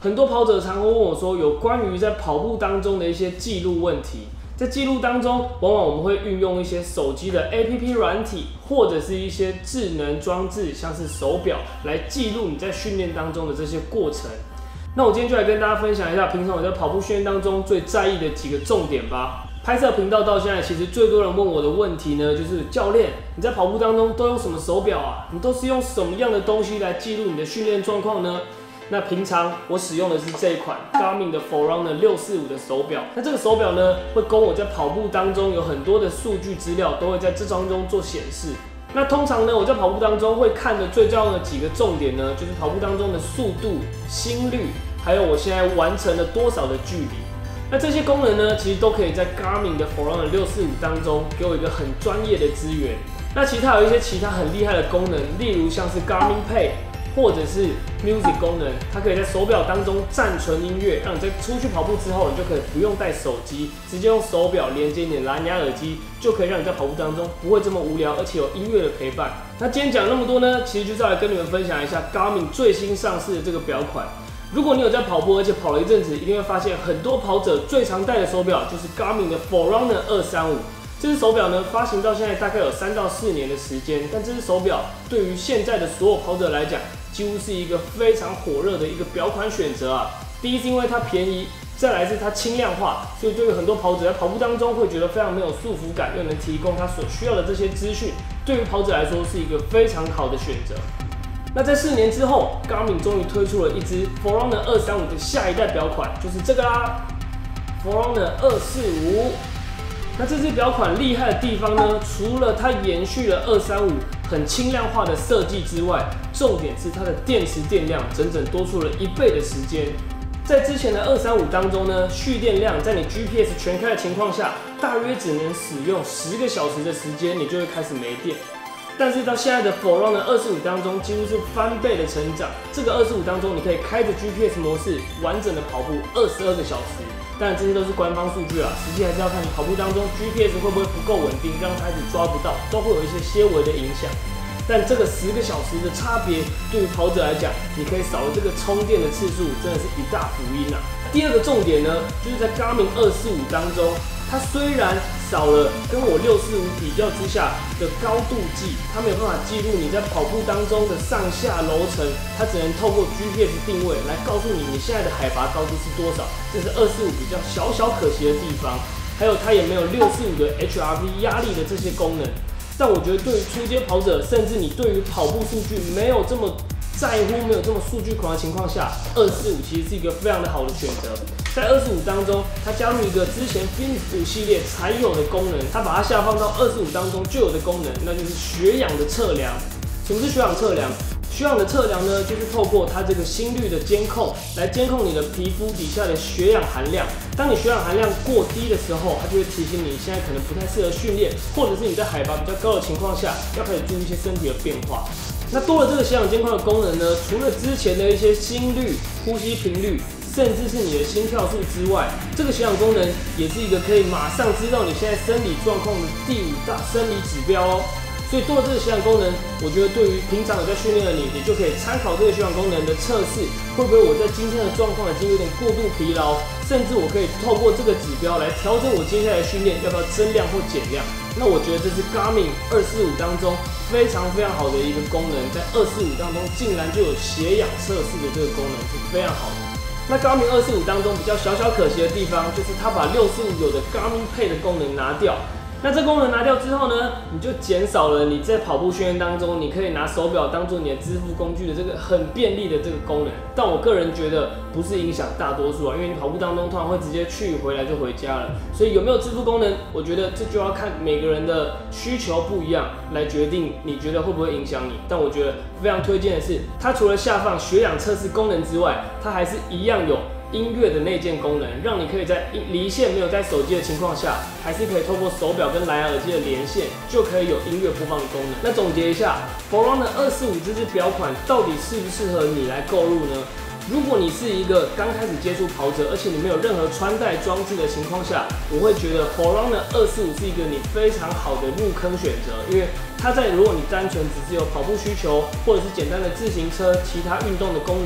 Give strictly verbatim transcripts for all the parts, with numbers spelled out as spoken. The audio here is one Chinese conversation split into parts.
很多跑者常会问我说，有关于在跑步当中的一些记录问题。在记录当中，往往我们会运用一些手机的 A P P 软体，或者是一些智能装置，像是手表，来记录你在训练当中的这些过程。那我今天就来跟大家分享一下，平常我在跑步训练当中最在意的几个重点吧。拍摄频道到现在，其实最多人问我的问题呢，就是教练，你在跑步当中都用什么手表啊？你都是用什么样的东西来记录你的训练状况呢？那平常我使用的是这一款 Garmin 的 Forerunner 六四五的手表。那这个手表呢，会供我在跑步当中有很多的数据资料，都会在这当中做显示。那通常呢，我在跑步当中会看的最重要的几个重点呢，就是跑步当中的速度、心率，还有我现在完成了多少的距离。那这些功能呢，其实都可以在 Garmin 的 Forerunner 六四五当中给我一个很专业的资源。那其他有一些其他很厉害的功能，例如像是 Garmin Pay 或者是 Music 功能，它可以在手表当中暂存音乐，让你在出去跑步之后，你就可以不用带手机，直接用手表连接你的蓝牙耳机，就可以让你在跑步当中不会这么无聊，而且有音乐的陪伴。那今天讲那么多呢，其实就是要来跟你们分享一下 Garmin 最新上市的这个表款。如果你有在跑步，而且跑了一阵子，一定会发现很多跑者最常戴的手表就是 Garmin 的 Forerunner 二三五。这只手表呢，发行到现在大概有三到四年的时间，但这只手表对于现在的所有跑者来讲，几乎是一个非常火热的一个表款选择啊。第一是因为它便宜，再来是它轻量化，所以对于很多跑者在跑步当中会觉得非常没有束缚感，又能提供他所需要的这些资讯，对于跑者来说是一个非常好的选择。那在四年之后 ，Garmin 终于推出了一支 Forerunner 二三五的下一代表款，就是这个啦 ，Forerunner 二四五。那这支表款厉害的地方呢，除了它延续了二三五很轻量化的设计之外，重点是它的电池电量整整多出了一倍的时间。在之前的二三五当中呢，蓄电量在你 G P S 全开的情况下，大约只能使用十个小时的时间，你就会开始没电。但是到现在的 Forerunner 二四五当中，几乎是翻倍的成长。这个二四五当中，你可以开着 G P S 模式，完整的跑步二十二个小时。当然这些都是官方数据啊，实际还是要看你跑步当中 G P S 会不会不够稳定，让它一直抓不到，都会有一些些微的影响。但这个十个小时的差别，对于跑者来讲，你可以少了这个充电的次数，真的是一大福音啊。第二个重点呢，就是在 Garmin 二四五当中，它虽然少了跟我六四五比较之下的高度计，它没有办法记录你在跑步当中的上下楼层，它只能透过 G P S 定位来告诉你你现在的海拔高度是多少，这是二四五比较小小可惜的地方。还有它也没有六四五的 H R V 压力的这些功能。但我觉得对于初阶跑者，甚至你对于跑步数据没有这么在乎，没有这么数据狂的情况下，二四五其实是一个非常的好的选择。在二四五当中，它加入一个之前 Phoenix 五系列才有的功能，它把它下放到二四五当中就有的功能，那就是血氧的测量。什么是血氧测量？血氧的测量呢，就是透过它这个心率的监控，来监控你的皮肤底下的血氧含量。当你血氧含量过低的时候，它就会提醒你现在可能不太适合训练，或者是你在海拔比较高的情况下，要开始注意一些身体的变化。那多了这个血氧监控的功能呢，除了之前的一些心率、呼吸频率，甚至是你的心跳数之外，这个血氧功能也是一个可以马上知道你现在生理状况的第五大生理指标哦。所以多了这个血氧功能，我觉得对于平常有在训练的你，你就可以参考这个血氧功能的测试，会不会我在今天的状况已经有点过度疲劳，甚至我可以透过这个指标来调整我接下来的训练要不要增量或减量。那我觉得这是 Garmin 二四五当中非常非常好的一个功能，在二四五当中竟然就有血氧测试的这个功能，是非常好的。那 Garmin 二四五当中比较小小可惜的地方，就是它把六四五有的 Garmin Pay 的功能拿掉。那这功能拿掉之后呢，你就减少了你在跑步训练当中，你可以拿手表当做你的支付工具的这个很便利的这个功能。但我个人觉得不是影响大多数啊，因为你跑步当中通常会直接去回来就回家了，所以有没有支付功能，我觉得这就要看每个人的需求不一样来决定，你觉得会不会影响你。但我觉得非常推荐的是，它除了下放血氧测试功能之外，它还是一样有音乐的内建功能，让你可以在离线没有带手机的情况下，还是可以透过手表跟蓝牙耳机的连线，就可以有音乐播放的功能。那总结一下 ，Forerunner 二四五这支表款到底适不适合你来购入呢？如果你是一个刚开始接触跑者，而且你没有任何穿戴装置的情况下，我会觉得 Forerunner 二四五是一个你非常好的入坑选择，因为它在如果你单纯只是有跑步需求，或者是简单的自行车、其他运动的功能，其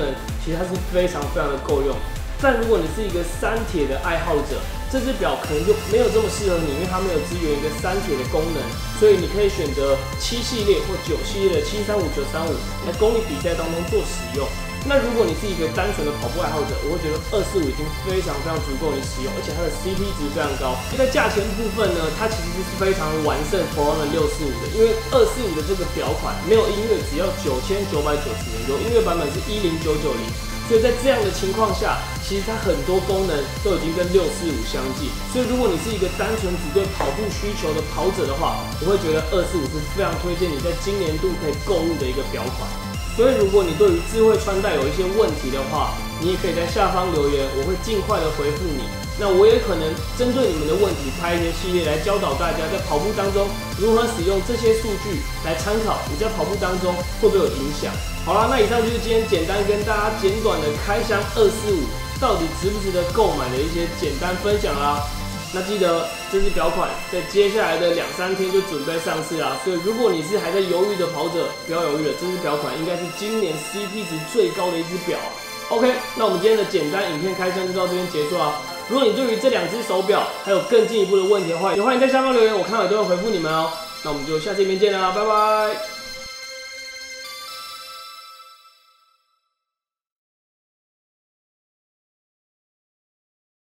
其实它是非常非常的够用。但如果你是一个三铁的爱好者，这只表可能就没有这么适合你，因为它没有支援一个三铁的功能，所以你可以选择七系列或九系列的七三五、九三五来供你比赛当中做使用。那如果你是一个单纯的跑步爱好者，我会觉得二四五已经非常非常足够你使用，而且它的 C P 值非常高。在价钱部分呢，它其实是非常完胜 Forerunner 六四五的，因为二四五的这个表款没有音乐只要九千九百九十元，有音乐版本是一零九九零。所以在这样的情况下，其实它很多功能都已经跟六四五相近。所以如果你是一个单纯只对跑步需求的跑者的话，我会觉得二四五是非常推荐你在今年度可以购入的一个表款。所以如果你对于智慧穿戴有一些问题的话，你也可以在下方留言，我会尽快的回复你。那我也可能针对你们的问题拍一些系列来教导大家在跑步当中如何使用这些数据来参考你在跑步当中会不会有影响。好啦，那以上就是今天简单跟大家简短的开箱二四五到底值不值得购买的一些简单分享啦。那记得这支表款在接下来的两三天就准备上市啦，所以如果你是还在犹豫的跑者，不要犹豫了，这支表款应该是今年 C P 值最高的一支表啊。OK， 那我们今天的简单影片开箱就到这边结束啦。如果你对于这两只手表还有更进一步的问题的话，也欢迎在下方留言，我看到也都会回复你们哦。那我们就下次影片见啦，拜拜。